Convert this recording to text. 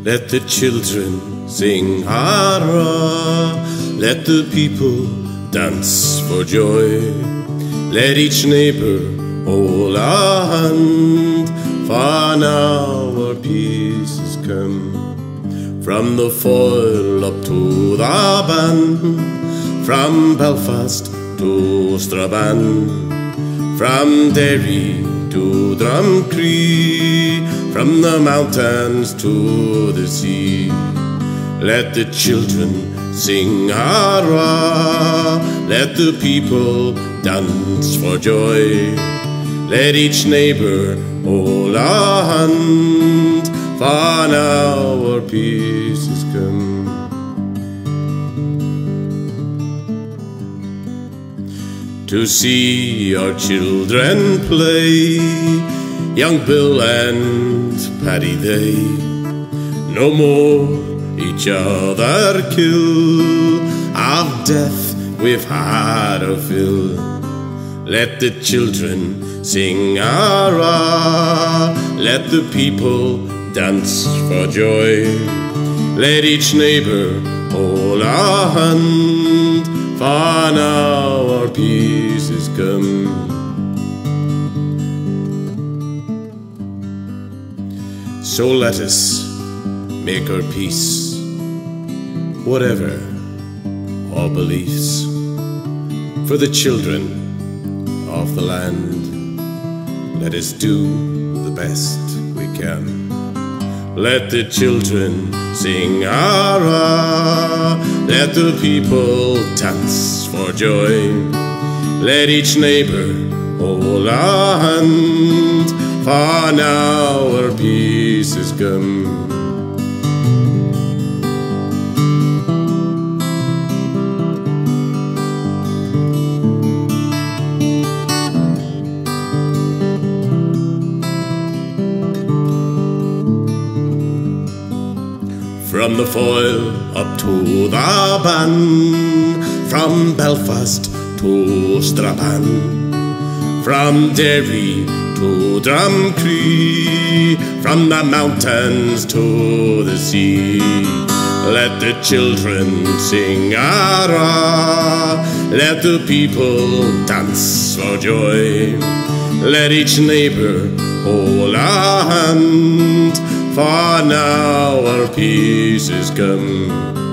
Let the children sing hurrah, let the people dance for joy. Let each neighbour hold a hand, for now our peace is come. From the Foyle up to the Bann, from Belfast to Strabane, from Derry to Drumcree, from the mountains to the sea. Let the children sing hurrah, let the people dance for joy. Let each neighbour hold a hand, for now our peace is come. To see our children play, young Bill and Paddy they, no more each other kill, of death we've had our fill. Let the children sing hurrah, let the people dance for joy. Let each neighbour hold a hand, for now our peace is come. So let us make our peace, whatever our beliefs, for the children of the land. Let us do the best we can. Let the children sing hurrah, let the people dance for joy. Let each neighbour hold a hand, for now our peace is come. From the Foyle up to the Bann, from Belfast to Strabane, from Derry to Drumcree, from the mountains to the sea. Let the children sing hurrah, let the people dance for joy. Let each neighbour hold a hand, for now our peace is come.